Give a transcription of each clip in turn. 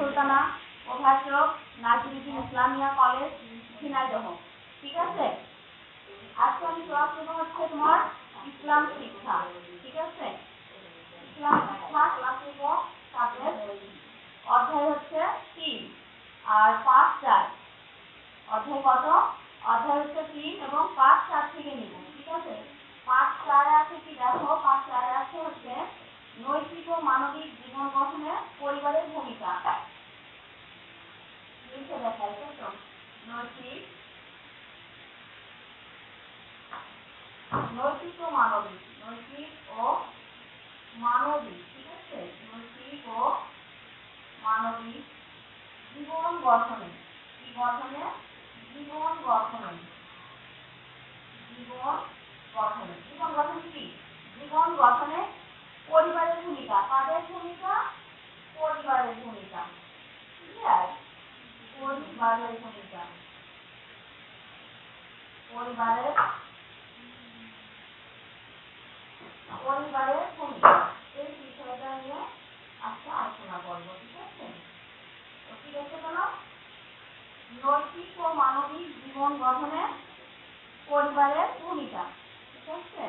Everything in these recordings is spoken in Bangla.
সুলতানা, প্রভাষক নাজিরুদ্দিন ইসলামিয়া কলেজ, ঝিনাইদহ। ঠিক আছে, আজকে আমি ক্লাস নেব হচ্ছে তোমার ইসলাম শিক্ষা। ঠিক আছে, ইসলাম শিক্ষা ক্লাস নেব, সাবজেক্ট অধ্যায় হচ্ছে 3 আর পাঠ 4। অধ্যায় কত? অধ্যায় হচ্ছে 3 এবং পাঠ 4 থেকে নিব। ঠিক আছে, পাঠ 4 আছে কি দেখো, পাঠ 4 আছে হচ্ছে নৈতিক ও মানবিক জীবন গঠনে পরিবারের ভূমিকা। লিখে দেখাই তো, নৈতিক ও মানবিক, নৈতিক ও মানবিক। ঠিক আছে, নৈতিক ও মানবিক জীবন গঠনে, কি গঠনে? জীবন গঠনে, জীবন গঠনে, জীবন গঠনে কি? জীবন গঠনে পরিবারের ভূমিকা। কাদের ভূমিকা? পরিবারের ভূমিকা। পরিবারের ভূমিকা, পরিবারের ভূমিকা, এই বিষয়টা নিয়ে আজকে আলোচনা করবো। ঠিক আছে, তো কি দেখতে পেলো? নৈতিক ও মানবিক জীবন গঠনে পরিবারের ভূমিকা। ঠিক আছে,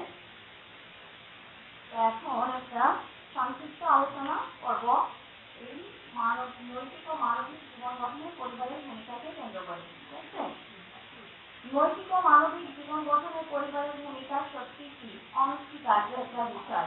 এখন একটা সংক্ষিপ্ত আলোচনা করব এই নৈতিক ও মানবিক জীবন গঠনে পরিবারের ভূমিকাকে কেন্দ্র করে। ঠিক আছে, নৈতিক ও মানবিক জীবন গঠনে পরিবারের ভূমিকা সত্যি কি অনস্বীকার্য একটা বিষয়।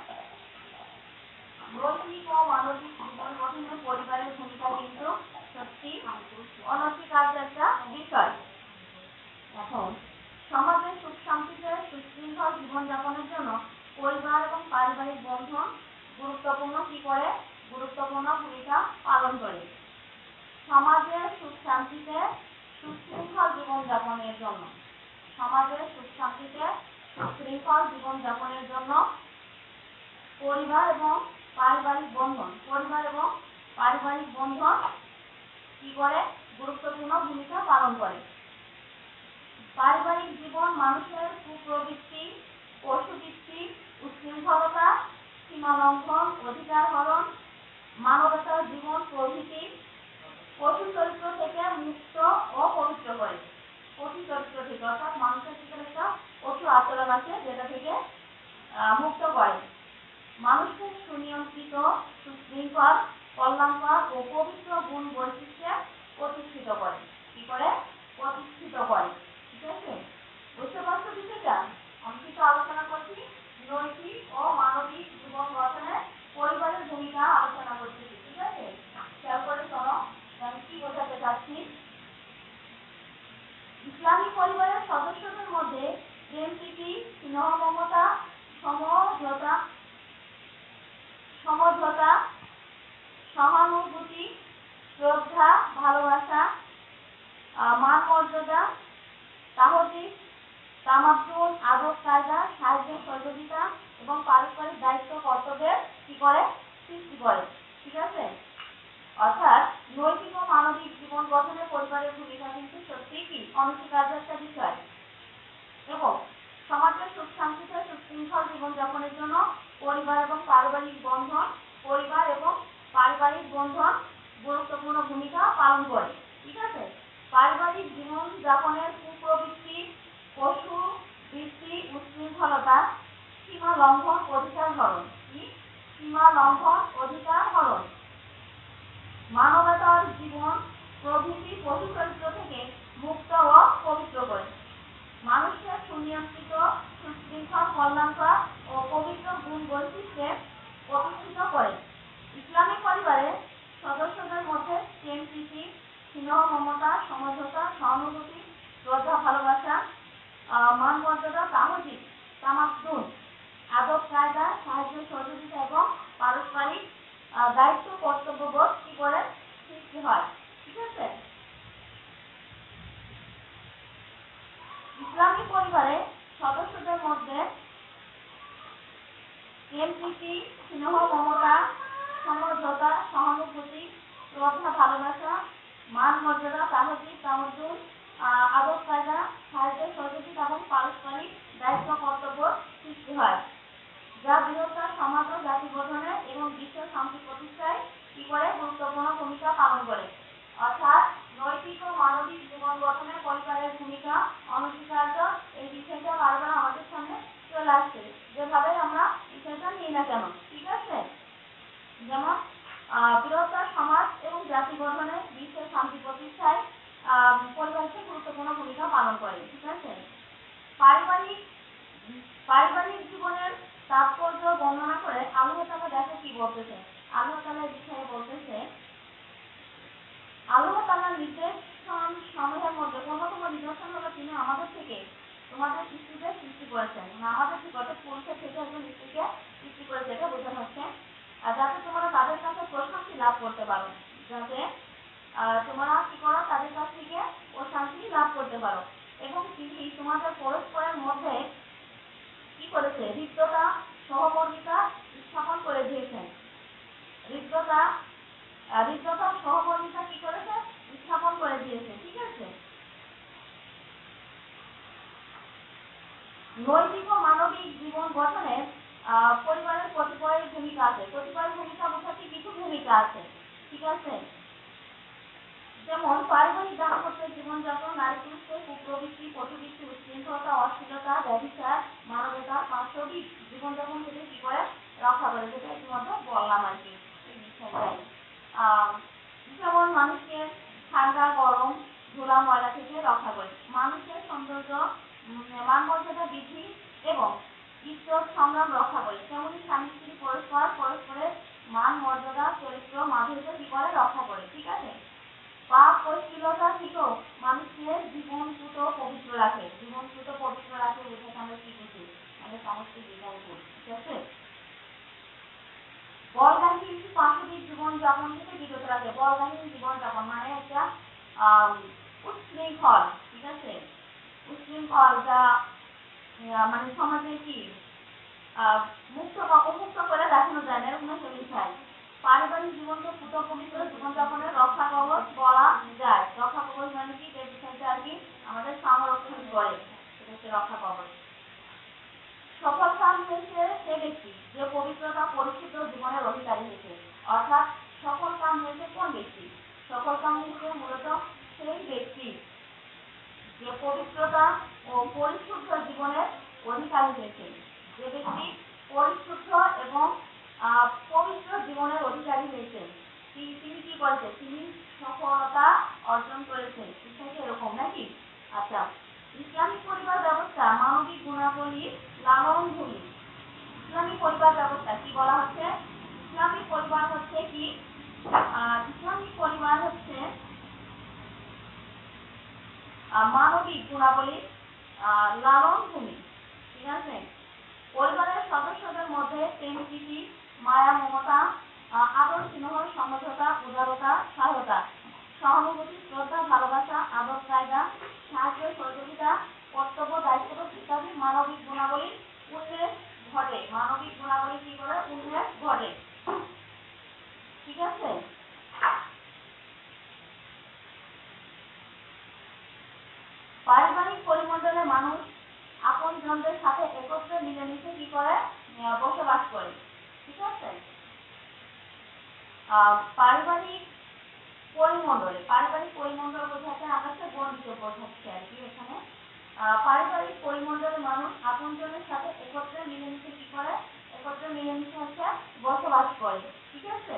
নৈতিক ও মানবিক জীবন গঠনে পরিবারের ভূমিকা কিন্তু সত্যি অনস্বীকার্য একটা বিষয়। এখন সমাজের সুখ শান্তিতে সুশৃঙ্খল জীবনযাপনের জন্য পরিবার এবং পারিবারিক বন্ধন গুরুত্বপূর্ণ কি করে? গুরুত্বপূর্ণ ভূমিকা পালন করে। সমাজের সুখ শান্তিতে সুশৃঙ্খল জীবনযাপনের জন্য, সমাজের সুখ শান্তিতে সুশৃঙ্খল জীবনযাপনের জন্য পরিবার এবং পারিবারিক বন্ধন, পরিবার এবং পারিবারিক বন্ধন কি করে? গুরুত্বপূর্ণ ভূমিকা পালন করে। পারিবারিক জীবন মানুষের কুপ্রবৃত্তি, পশুবৃত্তি, উচ্ছৃঙ্খলতা, সীমা লঙ্ঘন, অধিকার হরণ, মানবতার জীবন প্রভৃতি পশু চরিত্র থেকে মুক্ত ও পবিত্র করে। পশু চরিত্র থেকে, অর্থাৎ মানুষের ভিতরে একটা পশু আচরণ আছে যেটা থেকে মুক্ত করে। মানুষকে সুনিয়ন্ত্রিত, সুশৃঙ্খল, কল্যাণকর ও পবিত্র গুণ বৈশিষ্ট্যে প্রতিষ্ঠিত করে। কি করে? প্রতিষ্ঠিত করে। ঠিক আছে, বুঝতে পারছো বিষয়টা? আমি কিন্তু আলোচনা করছি নৈতিক ও মানবিক জীবন গঠনে পরিবারের ভূমিকা আলোচনা করতেছি। ঠিক আছে, খেয়াল করে শোনো আমি কি বোঝাতে চাচ্ছি। ইসলামী পরিবারের সদস্যদের মধ্যে প্রেম প্রীতি, স্নেহ মমতা, সমঝোতা, সহানুভূতি, শ্রদ্ধা, ভালোবাসা, মান মর্যাদা, তাহজিব, তামাদ্দুন, আদব কায়দা, সাহায্য সহযোগিতা এবং পারস্পরিক দায়িত্ব কর্তব্যের কি করে? সৃষ্টি করে। ঠিক আছে, অর্থাৎ নৈতিক ও মানবিক জীবন গঠনে পরিবারের ভূমিকা কিন্তু সত্যি কি অনস্বীকার্য একটা বিষয়। এবং সমাজের সুখ শান্তিতে সুশৃঙ্খল জীবনযাপনের জন্য পরিবার এবং পারিবারিক বন্ধন, পরিবার এবং পারিবারিক বন্ধন গুরুত্বপূর্ণ ভূমিকা পালন করে। ঠিক আছে, পারিবারিক জীবন যাপনের কুপ্রবৃত্তি, পশু বৃত্তি, উচ্ছৃঙ্খলতা, সীমা লঙ্ঘন, অধিকার হরণ, কি? সীমা লঙ্ঘন, অধিকার হরণ, মানবতার জীবন প্রভৃতি পশু চরিত্র থেকে মুক্ত ও পবিত্র করে। মানুষকে সুনিয়ন্ত্রিত, সুশৃঙ্খল, কল্যাণকর ও পবিত্র গুণ বৈশিষ্ট্যে প্রতিষ্ঠিত করে। ইসলামিক পরিবারের সদস্যদের মধ্যে প্রেম প্রীতি, স্নেহ মমতা, সমঝোতা, সহানুভূতি, শ্রদ্ধা, ভালোবাসা, মান মর্যাদা, তাহজিব, তামাদ্দুন, আদব কায়দা, সাহায্য সহযোগিতা এবং পারস্পরিক দায়িত্ব কর্তব্যবোধ কি করে? সৃষ্টি হয়। ঠিক আছে, ইসলামী পরিবারের সদস্যদের মধ্যে প্রেম প্রীতি, স্নেহ মমতা, সমঝোতা, সহানুভূতি, শ্রদ্ধা, ভালোবাসা, মান মর্যাদা, তাহজিব, তামাদ্দুন, আদব কায়দা, সাহায্য সহযোগিতা এবং পারস্পরিক দায়িত্ব কর্তব্য সৃষ্টি হয়, যা বৃহত্তর সমাজ ও জাতি গঠনে এবং বিশ্ব শান্তি প্রতিষ্ঠায় কি করে গুরুত্বপূর্ণ ভূমিকা পালন করে। অর্থাৎ নৈতিক ও মানবিক জীবন গঠনে পরিবারের ভূমিকা অনস্বীকার্য। এই বিষয়টা বারবার আমাদের সামনে চলে আসছে, যেভাবে আমরা বিষয়টা নিই না কেন। ঠিক আছে, যেমন বৃহত্তর সমাজ এবং জাতি গঠনে বিশ্বের শান্তি প্রতিষ্ঠায় পরিবারকে গুরুত্বপূর্ণ ভূমিকা পালন করে। ঠিক আছে, পারিবারিক জীবনের তাৎপর্য বর্ণনা করে আল্লাহ তাআলা দেখো কি বলতেছে। আল্লাহ তাআলা এই বিষয়ে বলতেছে, আল্লাহ তাআলার নির্দেশন সমূহের মধ্যে অন্যতম নিদর্শন হলো তিনি আমাদের থেকে তোমাদের স্ত্রীদের সৃষ্টি করেছেন। আমাদের থেকে অর্থাৎ পুরুষের থেকে একজন স্ত্রীকে সৃষ্টি করেছে, এটা বোঝানো হচ্ছে। যাতে তোমরা তাদের কাছে প্রশান্তি লাভ করতে পারো, যাতে তোমরা কি করো তাদের কাছ থেকে প্রশান্তি লাভ করতে পারো। এবং তিনি তোমাদের পরস্পরের মধ্যে কি করেছে, হৃদ্যতা সহমর্মিতা স্থাপন করে দিয়েছেন। হৃদ্যতা সহমর্মিতা কি করেছে, স্থাপন করে দিয়েছে। ঠিক আছে, নৈতিক ও মানবিক জীবন গঠনে পরিবারের কতিপয় ভূমিকা আছে। কতিপয় ভূমিকা বোঝাতে কিছু ভূমিকা আছে। ঠিক আছে, যেমন পারিবারিক দাম্পত্য জীবনযাপন নারী পুরুষের কুপ্রবৃত্তি, পশুবৃত্তি, উচ্ছৃঙ্খলতা, অশ্লীলতা, ব্যভিচার, মানবতা, পাশবিক জীবনযাপন থেকে কি করে রক্ষা করে, যেটা ইতিমধ্যে বললাম আর কি। এই বিষয়টাই যেমন মানুষকে ঠান্ডা গরম ধুলা ময়লা থেকে রক্ষা করে, মানুষের সৌন্দর্য মান মর্যাদা বৃদ্ধি এবং ইজ্জত সংগ্রাম রক্ষা করে। তেমনি স্বামী স্ত্রী পরস্পরের মান মর্যাদা চরিত্র মাধুর্য কি করে রক্ষা করে। ঠিক আছে, পাপ অশ্লীলতা থেকেও মানুষকে জীবনপুত পবিত্র রাখে। জীবনপুত পবিত্র রাখে বোঝাতে আমরা কি বুঝি, আমাদের সমস্ত জীবনপুত। ঠিক আছে, বলগাহীন পাশবিক জীবনযাপন থেকে বিরত রাখে। বলগাহীন জীবনযাপন মানে একটা উচ্ছৃঙ্খল, ঠিক আছে, উচ্ছৃঙ্খল যা মানে সমাজে কি মুক্ত করে দেখানো যায় না, এরকম একটা বিষয়। পারিবারিক জীবনকে পুত পবিত্র জীবনযাপনের রক্ষা কবচ বলা যায়। রক্ষা কবচ মানে কি, যে বিষয়টা আর কি আমাদের সংরক্ষণ করে, সেটা হচ্ছে রক্ষা কবচ। সফল কাম হয়েছে সে ব্যক্তি যে পবিত্রতা পরিশুদ্ধ জীবনের অধিকারী হয়েছে। অর্থাৎ সফল কাম হয়েছে কোন ব্যক্তি, সফল কাম হয়েছে মূলত সেই ব্যক্তি যে পবিত্রতা ও পরিশুদ্ধ জীবনের অধিকারী হয়েছে। যে ব্যক্তি পরিশুদ্ধ এবং পবিত্র জীবনের অধিকারী হয়েছে, তিনি কি করেছে, তিনি সফলতা অর্জন করেছে। বিষয়টা এরকম নাকি। আচ্ছা, ইসলামিক পরিবার ব্যবস্থা মানবিক গুণাবলী লালন ভূমি। ইসলামিক পরিবার ব্যবস্থা কি বলা হচ্ছে, ইসলামিক পরিবার হচ্ছে কি, ইসলামিক পরিবার হচ্ছে মানবিক গুণাবলী লালন ভূমি। ঠিক আছে, পরিবারের সদস্যদের মধ্যে প্রেম প্রীতি মায়া মমতা আদর স্নেহ সমঝোতা উদারতা সহায়তা সহানুভূতি শ্রদ্ধা ভালোবাসা আদর কায়দা সাহায্য সহযোগিতা কর্তব্য দায়িত্ববোধ ইত্যাদি মানবিক গুণাবলী উল্লেখ ঘটে। মানবিক গুণাবলী কি করে উল্লেখ ঘটে। ঠিক আছে, পারিবারিক পরিমণ্ডলে মানুষ আপন জনদের সাথে একত্রে মিলেমিশে কি করে বসবাস করে। ঠিক আছে, পারিবারিক পরিমণ্ডল বোঝাতে আমরা হচ্ছে বন্ধিত বোঝাচ্ছি আর কি এখানে। পারিবারিক পরিমণ্ডলে মানুষ আপন জনের সাথে একত্রে মিলেমিশে কি করে, একত্রে মিলেমিশে হচ্ছে বসবাস করে। ঠিক আছে,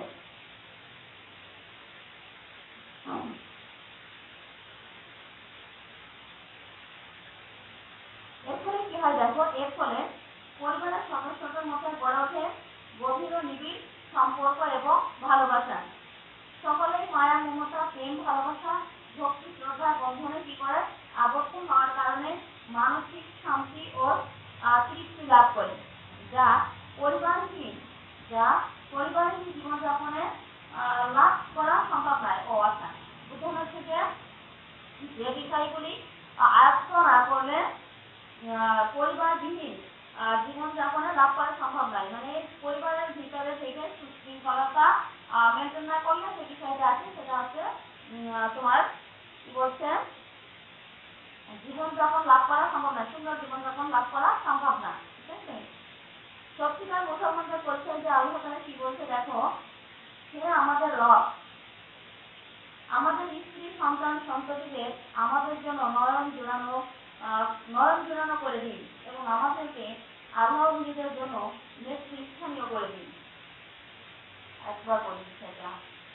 এর ফলে কি হয় দেখো, এর ফলে পরিবারের সদস্যদের মধ্যে গড়ে ওঠে গভীর ও নিবিড় সম্পর্ক এবং ভালোবাসা। সকলেই মায়া মমতা প্রেম ভালোবাসা ভক্তি শ্রদ্ধার বন্ধনে কি করে আবদ্ধ হওয়ার কারণে মানসিক শান্তি ও তৃপ্তি লাভ করে, যা পরিবারহীন জীবনযাপনে লাভ করা সম্ভব নয়। ও আচ্ছা, বুঝতে হচ্ছে যে বিষয়গুলি আয়ত্ত না করলে পরিবারবিহীন জীবনযাপনে লাভ করা সম্ভব নয়। মানে পরিবারের ভিতরে থেকে সুশৃঙ্খলতা মেনটেন না করলে যে বিষয়টা আছে সেটা হচ্ছে তোমার কি বলছে, জীবনযাপন লাভ করা সম্ভব না, সুন্দর জীবনযাপন লাভ করা সম্ভব না। ঠিক আছে, সত্যিকার মুসলমানদের পরিচয় যে আল্লাহ তাআলা কি বলছে দেখো, সে আমাদের রব, আমাদের স্ত্রী সন্তান সন্ততিদের আমাদের জন্য নয়ন জোড়ানো করে দিন এবং আমাদেরকে আল্লাহ নিজেদের জন্য নেতৃস্থানীয় করে দিন। একবার বলি সেটা,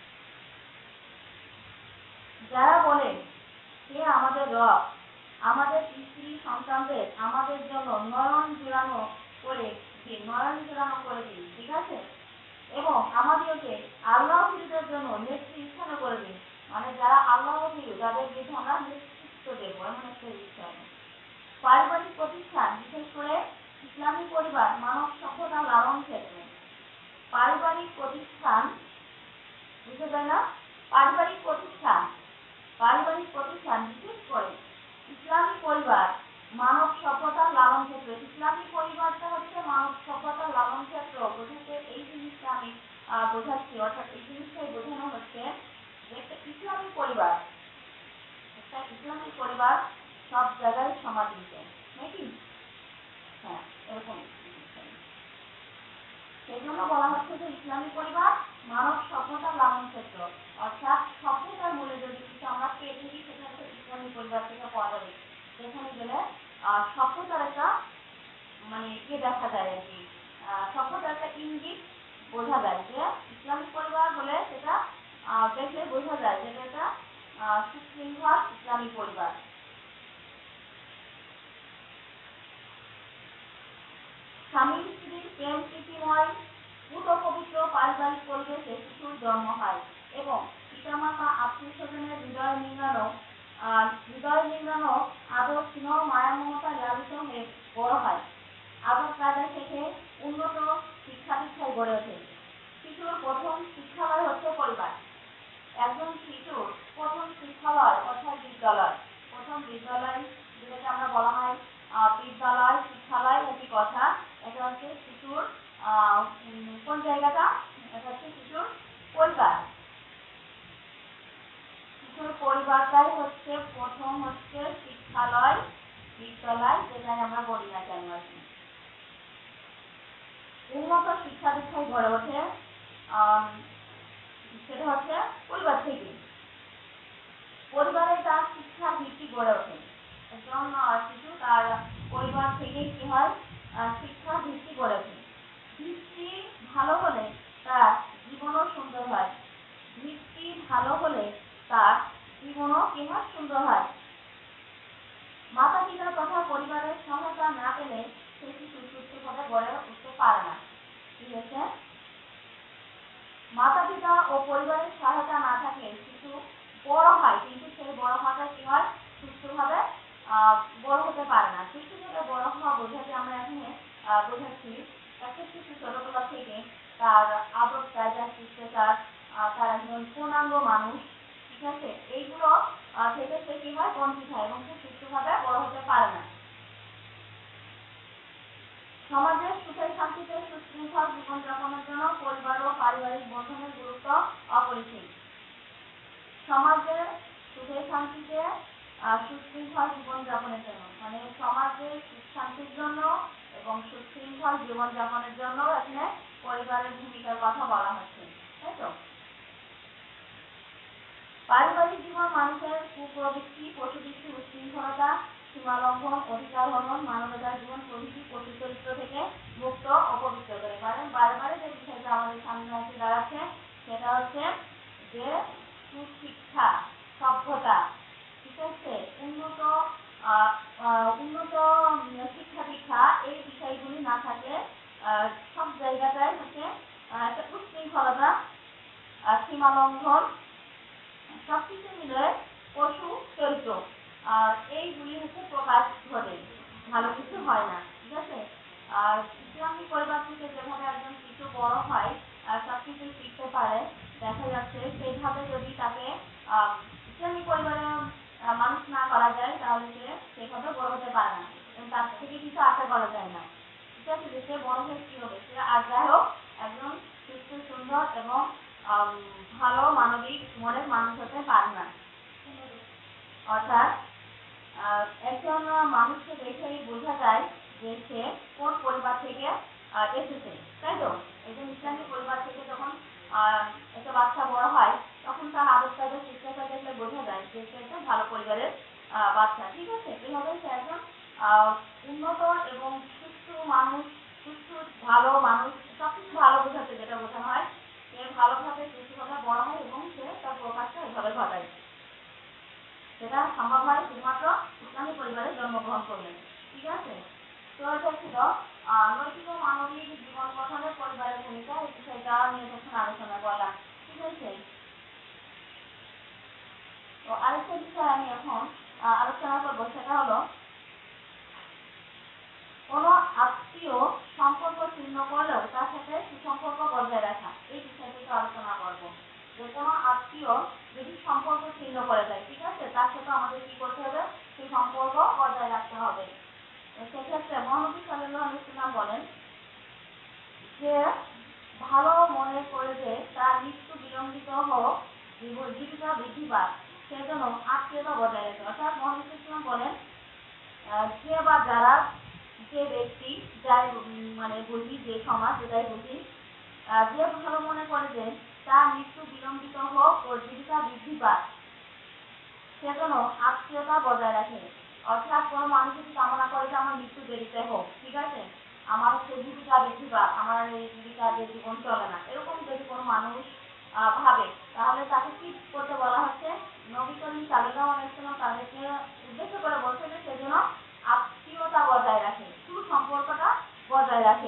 যারা বলে সে আমাদের রব, আমাদের স্ত্রী সন্তানদের আমাদের জন্য নয়ন জোড়ানো করে দিন, ঠিক আছে, এবং আমাদেরকে আল্লাহ ভীরুদের জন্য নেতৃস্থানীয় করে দিন। মানে যারা আল্লাহ ভীরু যাদের বিরুদ্ধে আমরা নেতৃত্ব দেবো, এমন একটা বিষয়। পারিবারিক প্রতিষ্ঠান, বিশেষ করে ইসলামী পরিবার মানব সভ্যতা লালন ক্ষেত্রে। পারিবারিক প্রতিষ্ঠান, বুঝতে পারে না? পারিবারিক প্রতিষ্ঠান বিশেষ করে ইসলামী পরিবার মানব সভ্যতার লালন ক্ষেত্র। ইসলামী পরিবারটা হচ্ছে মানব সভ্যতার লালন ক্ষেত্র। বোঝাতে এই জিনিসটা আমি বোঝাচ্ছি, অর্থাৎ এই জিনিসটাই বোঝানো হচ্ছে যে একটা ইসলামী পরিবার সব জায়গায় সমাদৃত, নাকি? হ্যাঁ, এরকম। সেই জন্য বলা হচ্ছে যে ইসলামী পরিবার মানব সভ্যতার লালন ক্ষেত্র, অর্থাৎ সভ্যতার মূলে যদি কিছু আমরা পেয়ে থাকি সেটা হচ্ছে ইসলামী পরিবার থেকে পাওয়া যাবে। যেখানে গেলে সভ্যতার একটা মানে দেখা যায় আর কি, সভ্যতার একটা ইঙ্গিত বোঝা যায় যে ইসলামী পরিবার বলে সেটা দেখলে বোঝা যায় যে এটা সুশৃঙ্খল ইসলামী পরিবার। স্বামী স্ত্রীর প্রেম প্রীতিময় পুত পবিত্র পারিবারিক পরিবেশে শিশুর জন্ম হয় এবং পিতামাতা আত্মীয় স্বজনের হৃদয় নিংড়ানো আদর স্নেহ মায়া মমতায় লালিত হয়ে বড় হয়। আদর কায়দা থেকে উন্নত শিক্ষা দীক্ষায় গড়ে ওঠে। শিশুর প্রথম শিক্ষালয় হচ্ছে পরিবার। একজন শিশুর প্রথম শিক্ষালয় অর্থাৎ বিদ্যালয় যেটাকে আমরা বলা হয় বিদ্যালয়, শিক্ষালয় একই কথা। এটা হচ্ছে শিশুর কোন জায়গাটা? এটা হচ্ছে শিশুর পরিবার। শিশুর পরিবারটাই হচ্ছে প্রথম হচ্ছে শিক্ষালয়, বিদ্যালয় যেটাই আমরা বলি না কেন আর কি। উন্নত শিক্ষা দীক্ষায় গড়ে ওঠে সেটা হচ্ছে পরিবার থেকে। পরিবারে তার শিক্ষার ভিত্তি গড়ে ওঠে। একজন শিশু তার পরিবার থেকেই কি হয়? শিক্ষার ভিত্তি গড়ে ওঠে। ভিত্তি ভালো হলে তার জীবনও সুন্দর হয়। ভিত্তি ভালো হলে তার জীবনও কি হয়? সুন্দর হয়। মাতা পিতার তথা পরিবারের সহায়তা না পেলে সে শিশু সুস্থভাবে গড়ে উঠতে পারে না। ঠিক আছে? মাতা পিতা ও পরিবারের সহায়তা না থাকলে শিশু বড় হয়, কিন্তু সেই বড় হওয়াটা কি হয়? সুস্থভাবে বড় হতে পারে না। সুস্থভাবে বড় হওয়া বোঝাতে আমরা এখানে বোঝাচ্ছি একটা শিশু ছোটবেলা থেকে তার আদর কায়দা শিষ্টাচার, তার একজন পূর্ণাঙ্গ মানুষ, ঠিক আছে, এইগুলো থেকে সে কি হয়? বঞ্চিত হয় এবং সে সুস্থভাবে বড় হতে পারে না। সমাজের সুখে শান্তিতে সুশৃঙ্খল জীবনযাপনের জন্য পরিবার ও পারিবারিক বন্ধনের গুরুত্ব অপরিসীম। সমাজের সুখে শান্তিতে সুশৃঙ্খল জীবনযাপনের জন্য, মানে সমাজের সুখ শান্তির জন্য এবং সুশৃঙ্খল জীবনযাপনের জন্য এখানে পরিবারের ভূমিকার কথা বলা হচ্ছে, তাই তো? পারিবারিক জীবন মানুষের কুপ্রবৃত্তি, পশুবৃত্তি, উচ্ছৃঙ্খলতা, সীমালঙ্ঘন, অধিকার হনন, মানবতার জীবন প্রভৃতি পশু চরিত্র থেকে মুক্ত অপবিত্র করে। কারণ বারে যে বিষয়টা আমাদের সামনে এসে দাঁড়াচ্ছে সেটা হচ্ছে যে সুশিক্ষা, সভ্যতা, ঠিক আছে, উন্নত শিক্ষা দীক্ষা, এই বিষয়গুলি না থাকলে সব জায়গাটাই হচ্ছে একটা উচ্ছৃঙ্খলতা, সীমালঙ্ঘন, সবকিছু মিলে পশু চরিত্র এইগুলি হচ্ছে প্রকাশ ঘটে, ভালো কিছু হয় না। ঠিক আছে? ইসলামী পরিবার থেকে যেভাবে একজন শিশু বড় হয় সবকিছু শিখতে পারে, দেখা যাচ্ছে সেইভাবে যদি তাকে ইসলামী পরিবারে মানুষ না করা যায় তাহলে সে সেভাবে বড় হতে পারে না এবং তার থেকে কিছু আশা করা যায় না। ঠিক আছে? যে সে বড় হয়ে কি হবে? সে আর যাই হোক একজন সুস্থ সুন্দর এবং ভালো মানবিক মনের মানুষ হতে পারে না। অর্থাৎ একজন মানুষকে দেখেই বোঝা যায় যে সে কোন পরিবার থেকে এসেছে, তাই তো? একজন ইসলামী পরিবার থেকে যখন একটা মানুষ, সবকিছু ভালো বোঝাতে যেটা বোঝানো হয়, সে ভালোভাবে সুস্থভাবে বড় হয় এবং সে তার প্রকাশটা এভাবে ঘটায়। সেটা সম্ভব হয় শুধুমাত্র ইসলামী পরিবারে জন্মগ্রহণ করলে। ঠিক আছে, তো এটা ছিল নৈতিক ও মানবিক জীবন গঠনের পরিবারের ভূমিকা, এই বিষয়টা নিয়ে যখন আলোচনা করলাম। ঠিক আছে, তো আরেকটা বিষয় আমি এখন আলোচনা করবো, সেটা হলো কোনো আত্মীয় সম্পর্ক ছিন্ন করলেও তার সাথে সুসম্পর্ক বজায় রাখা, এই বিষয়টি একটু আলোচনা করবো। যে কোনো আত্মীয় যদি সম্পর্ক ছিন্ন করে দেয়, ঠিক আছে, তার সাথে আমাদের কি করতে হবে, সেই সম্পর্ক বজায় রাখতে হবে। সেক্ষেত্রে মহানবী সাল্লাল্লাহু আলাইহি ওয়াসাল্লাম বলেন যে ভালো মনে করে যে তার মৃত্যু বিলম্বিত হোক, জীবিকা বৃদ্ধি পাক, সেজন্য আত্মীয়তা বজায় রাখে। অর্থাৎ মহানবী সাল্লাল্লাহু আলাইহি ওয়াসাল্লাম বলেন যে বা যারা, যে ব্যক্তি, যাই মানে বুঝি, যে সমাজ, যেটাই বুঝি, যে ভালো মনে করে যে তার মৃত্যু বিলম্বিত হোক ও জীবিকা বৃদ্ধি পাক, সেজন্য আত্মীয়তা বজায় রাখে। অর্থাৎ কোনো মানুষ যদি কামনা করে যে আমার মৃত্যু দেরিতে হোক, ঠিক আছে, আমার হচ্ছে জীবিকা বৃদ্ধি পাক, আমার এই জীবিকা যে জীবন চলে না, এরকম যদি কোনো মানুষ ভাবে, তাহলে তাকে কি করতে বলা হচ্ছে, নবী করিম সাল্লাল্লাহু আলাইহি ওয়াসাল্লাম তাদেরকে উদ্দেশ্য করে বলছে যে সেজন্য আত্মীয়তা বজায় রাখে, সুসম্পর্কটা বজায় রাখে।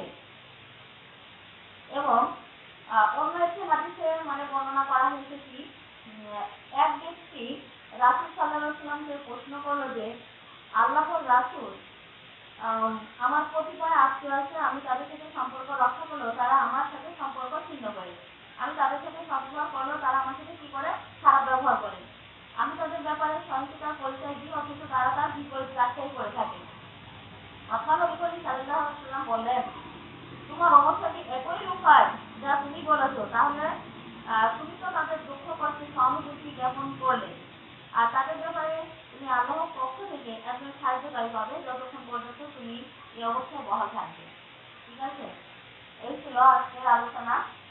এবং অন্য একটি হাদিসে মানে বর্ণনা করা হয়েছে কি, এক ব্যক্তি রাসূল সাল্লাল্লাহু আলাইহি ওয়াসাল্লামকে প্রশ্ন করলো যে আল্লাহর রাসূল, আমার কতিপয় আত্মীয় আছে, আমি তাদের সাথে সম্পর্ক রক্ষা করলেও তারা আমার সাথে সম্পর্ক ছিন্ন করে, আমি তাদের সাথে সম্পর্ক করলেও তারা আমার সাথে কি করে, খারাপ ব্যবহার করে, আমি তাদের ব্যাপারে সহিংসতার পরিচয় দিই অথচ তারা তার বিপরীত কাজটাই করে থাকে। আপনার নবী করিম সাল্লাল্লাহু আলাইহি ওয়াসাল্লাম বললেন তোমার অবস্থা কি একই রূপ হয় যা তুমি বলেছো, তাহলে তুমি তো তাদের দুঃখ কষ্টে সহানুভূতি জ্ঞাপন করলে, আর তাদের ব্যাপারে তুমি আল্লাহর পক্ষ থেকে একজন সাহায্যকারী পাবে যতক্ষণ পর্যন্ত তুমি এই অবস্থায় বহাল থাকবে। ঠিক আছে, এই ছিল আজকের আলোচনা।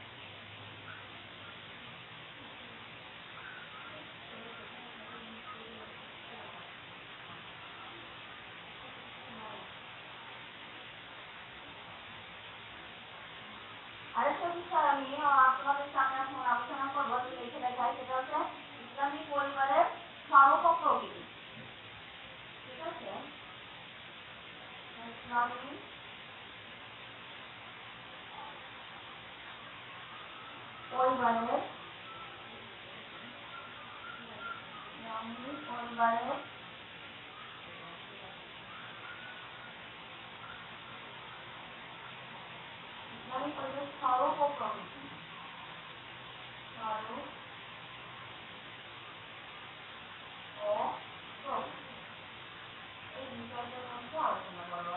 আরেকটা বিষয় আমি তোমাদের সামনে এখন আলোচনা করবো, যে লিখে দেখাই, সেটা হচ্ছে ইসলামী পরিবারের স্বরূপ ও প্রকৃতি। ঠিক আছে, ইসলামী পরিবারের পরিবারের ইসলামী পরিবারের স্বরূপ ও প্রকৃতি, স্বরূপ ও প্রকৃতি, এই বিষয়টার মধ্যে আলোচনা করবো।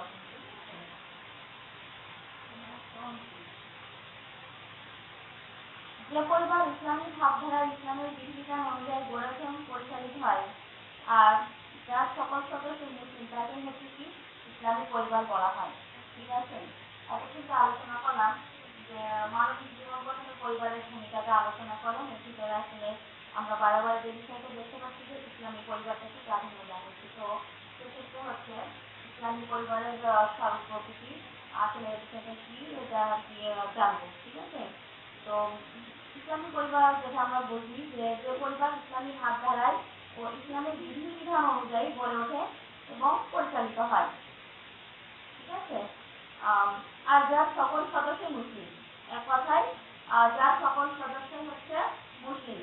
যে পরিবার ইসলামী ভাবধারা ইসলামের বিধিবিধান অনুযায়ী গড়ে ওঠে এবং পরিচালিত হয়, আর যার সকল সদস্য মুসলিম, তাকে হচ্ছে কি ইসলামী পরিবার বলা হয়। ঠিক আছে, অবশ্যই আলোচনা করলাম যে মানবিক জীবন গঠনে পরিবারের ভূমিকাটা আলোচনা করলাম। এটি করে আসলে আমরা বারবার যে বিষয়টা দেখতে পাচ্ছি যে ইসলামী পরিবারটাকে প্রাধান্য দেওয়া হচ্ছে। তো সেক্ষেত্রে হচ্ছে ইসলামী পরিবারের স্বরূপ প্রকৃতি, আসলে এই বিষয়টা কি, এটা দিয়ে জানবো। ঠিক আছে, তো ইসলামী পরিবার যেটা আমরা বুঝি যে পরিবার ইসলামী ভাবধারায় ও ইসলামের বিধিবিধান অনুযায়ী গড়ে ওঠে এবং পরিচালিত হয়। ঠিক আছে, আর যার সকল সদস্য মুসলিম, এক কথায় যার সকল সদস্য হচ্ছে মুসলিম,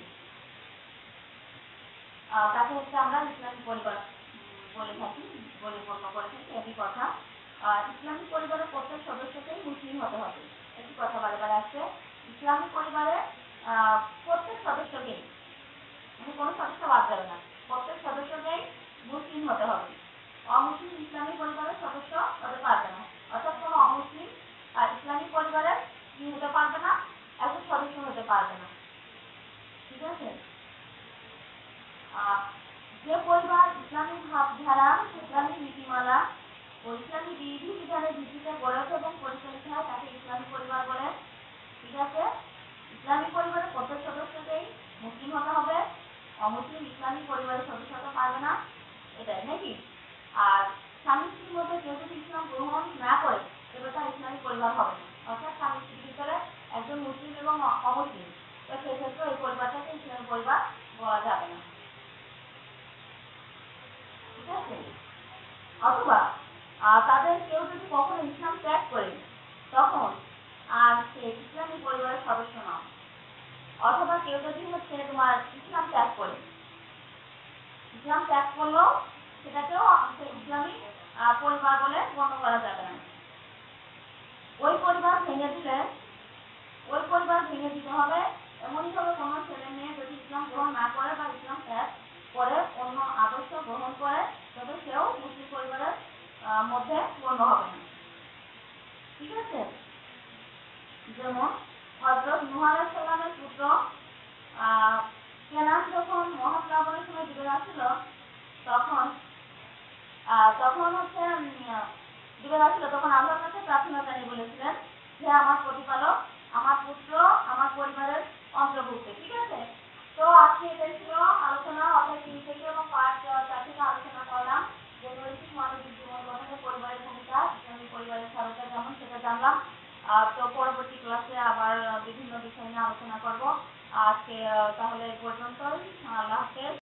তাকে হচ্ছে আমরা ইসলামী পরিবার বলে থাকি, বলে গণ্য করে থাকি। একই কথা, ইসলামী পরিবারের প্রত্যেক সদস্যকেই মুসলিম হতে হবে। একই কথা বারে বারে আসছে, ইসলামী পরিবারে প্রত্যেক সদস্যকেই, মানে কোনো সদস্য বাদ যাবে না, প্রত্যেক সদস্যকেই মুসলিম হতে হবে। অমুসলিম ইসলামী পরিবারের সদস্য হতে পারবে না, অর্থাৎ কোনো অমুসলিম ইসলামী পরিবারের কি হতে পারবে না, একজন সদস্য হতে পারবে না। ঠিক আছে, যে পরিবার ইসলামী ভাবধারা, ইসলামী নীতিমালা ও ইসলামী বিধিবিধানের ভিত্তিতে গড়ে ওঠে এবং পরিচালিত হয়, তাকে ইসলামী পরিবার বলে। ঠিক আছে, ইসলামী পরিবারের প্রত্যেক সদস্যকেই মুসলিম হতে হবে, অমুসলিম ইসলামী পরিবারের সদস্য হতে পারবে না, এটাই নাকি। আর স্বামী স্ত্রীর মধ্যে কেউ যদি ইসলাম গ্রহণ না করে তবে তার ইসলামী পরিবার হবে না। অর্থাৎ স্বামী স্ত্রীর ভিতরে একজন মুসলিম এবং অমুসলিম, তো সেক্ষেত্রে ওই পরিবারটাকে ইসলামী পরিবার বলা যাবে না। ঠিক আছে? অথবা তাদের কেউ যদি কখনো ইসলাম ত্যাগ করে তখন আর সে ইসলামী পরিবারের সদস্য নয়। অথবা কেউ যদি তোমার ইসলাম ত্যাগ করে, ইসলাম ত্যাগ করলেও সেটাকেও ইসলামী পরিবার বলে গণ্য করা যাবে না। ওই পরিবার ভেঙে দিতে হবে। এমনই ভাবে কোনো ছেলে মেয়ে যদি ইসলাম গ্রহণ না করে বা ইসলাম ত্যাগ করে অন্য আদর্শ গ্রহণ করে, তবে সেও মুসলিম পরিবারের মধ্যে গণ্য হবে না। ঠিক আছে? যেমন হযরত নূহ আলাইহিস সালামের পুত্র কেনান যখন মহাপ্লাবনের সময় ডুবে যাচ্ছিল, তখন আল্লাহর কাছে প্রার্থনা জানিয়ে বলেছিলেন, হে আমার প্রতিপালক, আমার পুত্র আমার পরিবারের অন্তর্ভুক্ত। ঠিক আছে? তো আজকে এটাই ছিল আলোচনা, অর্থাৎ 3 থেকে এবং পার্ট 4 থেকে আলোচনা করলাম যে নৈতিক মানবিক জীবন গঠনে পরিবারের ভূমিকা, ইসলামী পরিবারের স্বার্থ যেমন সেটা জানলাম। তো পরবর্তী ক্লাসে আবার বিভিন্ন বিষয় নিয়ে আলোচনা করব। আজকে তাহলে এই পর্যন্তই। আল্লাহ হাফেজ।